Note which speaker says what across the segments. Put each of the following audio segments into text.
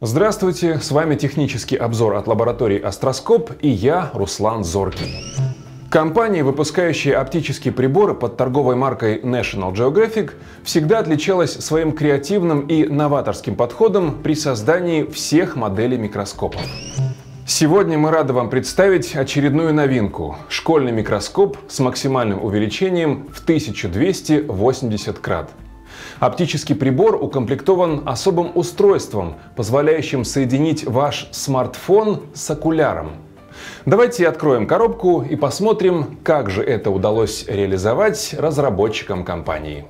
Speaker 1: Здравствуйте, с вами технический обзор от лаборатории Астроскоп и я, Руслан Зоркин. Компания, выпускающая оптические приборы под торговой маркой National Geographic, всегда отличалась своим креативным и новаторским подходом при создании всех моделей микроскопов. Сегодня мы рады вам представить очередную новинку – школьный микроскоп с максимальным увеличением в 1280 крат. Оптический прибор укомплектован особым устройством, позволяющим соединить ваш смартфон с окуляром. Давайте откроем коробку и посмотрим, как же это удалось реализовать разработчикам компании.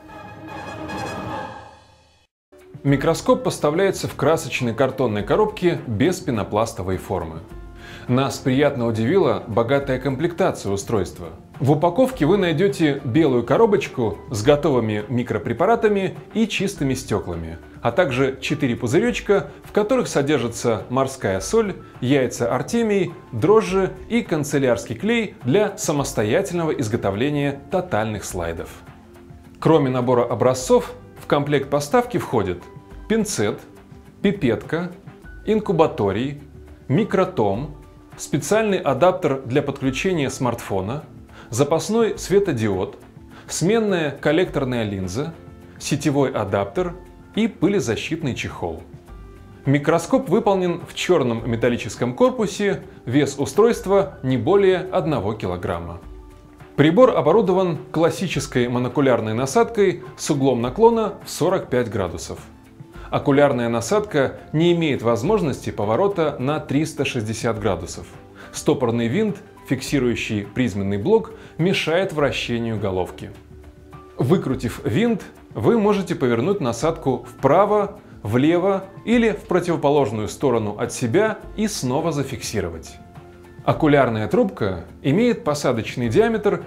Speaker 1: Микроскоп поставляется в красочной картонной коробке без пенопластовой формы. Нас приятно удивила богатая комплектация устройства. В упаковке вы найдете белую коробочку с готовыми микропрепаратами и чистыми стеклами, а также 4 пузыречка, в которых содержится морская соль, яйца артемий, дрожжи и канцелярский клей для самостоятельного изготовления тотальных слайдов. Кроме набора образцов, в комплект поставки входит пинцет, пипетка, инкубаторий, микротом, специальный адаптер для подключения смартфона, запасной светодиод, сменная коллекторная линза, сетевой адаптер и пылезащитный чехол. Микроскоп выполнен в черном металлическом корпусе, вес устройства не более 1 килограмма. Прибор оборудован классической монокулярной насадкой с углом наклона в 45 градусов. Окулярная насадка не имеет возможности поворота на 360 градусов. Стопорный винт, фиксирующий призменный блок, мешает вращению головки. Выкрутив винт, вы можете повернуть насадку вправо, влево или в противоположную сторону от себя и снова зафиксировать. Окулярная трубка имеет посадочный диаметр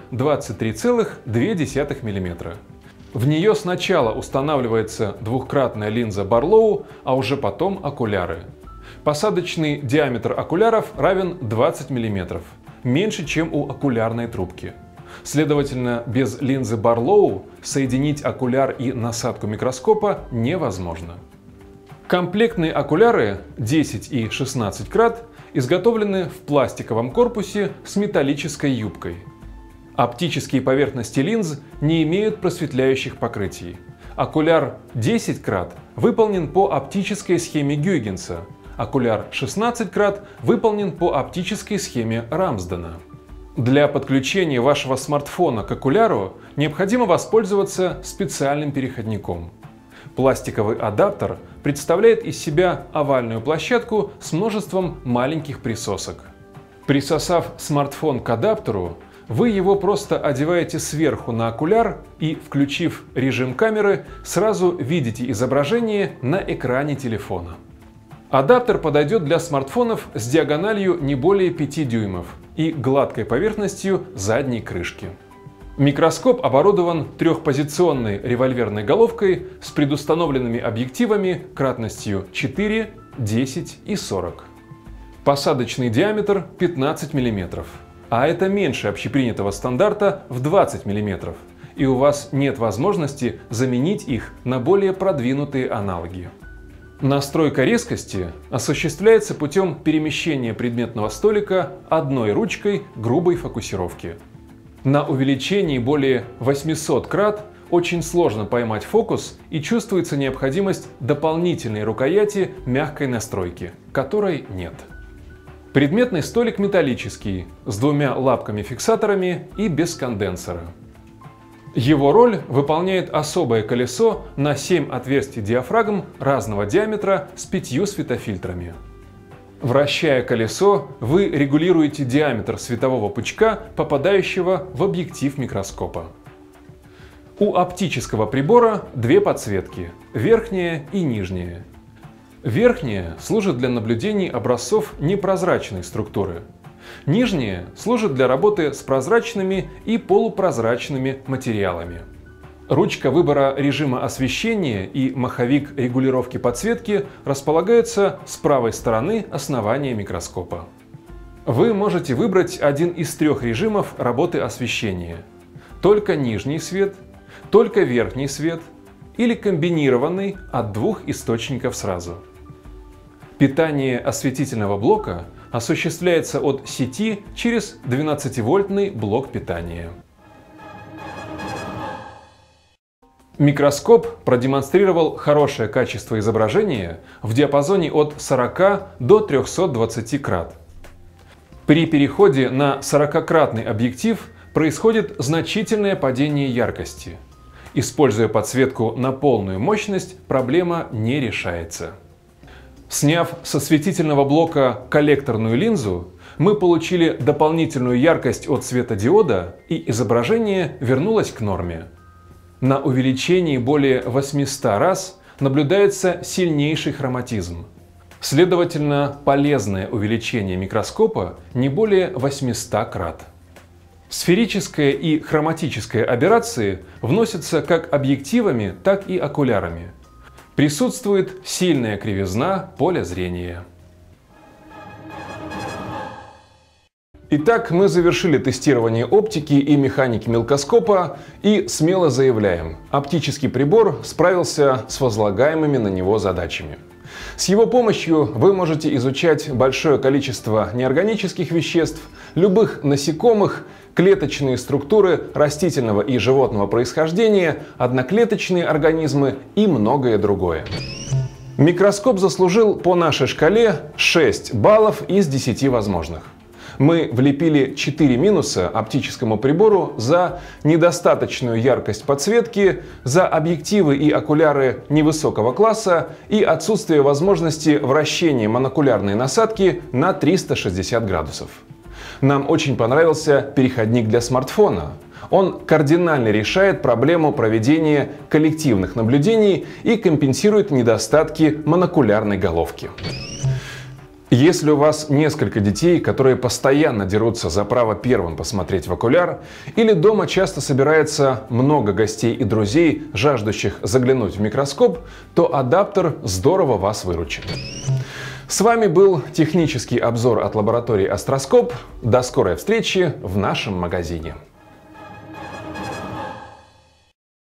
Speaker 1: 23,2 мм. В нее сначала устанавливается двухкратная линза Барлоу, а уже потом окуляры. Посадочный диаметр окуляров равен 20 мм, меньше, чем у окулярной трубки. Следовательно, без линзы Барлоу соединить окуляр и насадку микроскопа невозможно. Комплектные окуляры 10 и 16 крат изготовлены в пластиковом корпусе с металлической юбкой. Оптические поверхности линз не имеют просветляющих покрытий. Окуляр 10 крат выполнен по оптической схеме Гюйгенса, окуляр 16 крат выполнен по оптической схеме Рамсдена. Для подключения вашего смартфона к окуляру необходимо воспользоваться специальным переходником. Пластиковый адаптер представляет из себя овальную площадку с множеством маленьких присосок. Присосав смартфон к адаптеру, вы его просто одеваете сверху на окуляр и, включив режим камеры, сразу видите изображение на экране телефона. Адаптер подойдет для смартфонов с диагональю не более 5 дюймов и гладкой поверхностью задней крышки. Микроскоп оборудован трехпозиционной револьверной головкой с предустановленными объективами кратностью 4, 10 и 40. Посадочный диаметр 15 мм. А это меньше общепринятого стандарта в 20 мм, и у вас нет возможности заменить их на более продвинутые аналоги. Настройка резкости осуществляется путем перемещения предметного столика одной ручкой грубой фокусировки. На увеличении более 800 крат очень сложно поймать фокус и чувствуется необходимость дополнительной рукояти мягкой настройки, которой нет. Предметный столик металлический, с 2 лапками-фиксаторами и без конденсора. Его роль выполняет особое колесо на 7 отверстий диафрагм разного диаметра с 5 светофильтрами. Вращая колесо, вы регулируете диаметр светового пучка, попадающего в объектив микроскопа. У оптического прибора 2 подсветки – верхняя и нижняя. Верхняя служит для наблюдений образцов непрозрачной структуры. Нижняя служит для работы с прозрачными и полупрозрачными материалами. Ручка выбора режима освещения и маховик регулировки подсветки располагаются с правой стороны основания микроскопа. Вы можете выбрать один из 3 режимов работы освещения: только нижний свет, только верхний свет или комбинированный от 2 источников сразу. Питание осветительного блока осуществляется от сети через 12-вольтный блок питания. Микроскоп продемонстрировал хорошее качество изображения в диапазоне от 40 до 320 крат. При переходе на 40-кратный объектив происходит значительное падение яркости. Используя подсветку на полную мощность, проблема не решается. Сняв со светительного блока коллекторную линзу, мы получили дополнительную яркость от светодиода, и изображение вернулось к норме. На увеличении более 800 раз наблюдается сильнейший хроматизм. Следовательно, полезное увеличение микроскопа не более 800 крат. Сферическая и хроматическая аберрации вносятся как объективами, так и окулярами. Присутствует сильная кривизна поля зрения. Итак, мы завершили тестирование оптики и механики мелкоскопа и смело заявляем: оптический прибор справился с возлагаемыми на него задачами. С его помощью вы можете изучать большое количество неорганических веществ, любых насекомых, клеточные структуры растительного и животного происхождения, одноклеточные организмы и многое другое. Микроскоп заслужил по нашей шкале 6 баллов из 10 возможных. Мы влепили 4 минуса оптическому прибору за недостаточную яркость подсветки, за объективы и окуляры невысокого класса и отсутствие возможности вращения монокулярной насадки на 360 градусов. Нам очень понравился переходник для смартфона. Он кардинально решает проблему проведения коллективных наблюдений и компенсирует недостатки монокулярной головки. Если у вас несколько детей, которые постоянно дерутся за право первым посмотреть в окуляр, или дома часто собирается много гостей и друзей, жаждущих заглянуть в микроскоп, то адаптер здорово вас выручит. С вами был технический обзор от лаборатории Астроскоп. До скорой встречи в нашем магазине.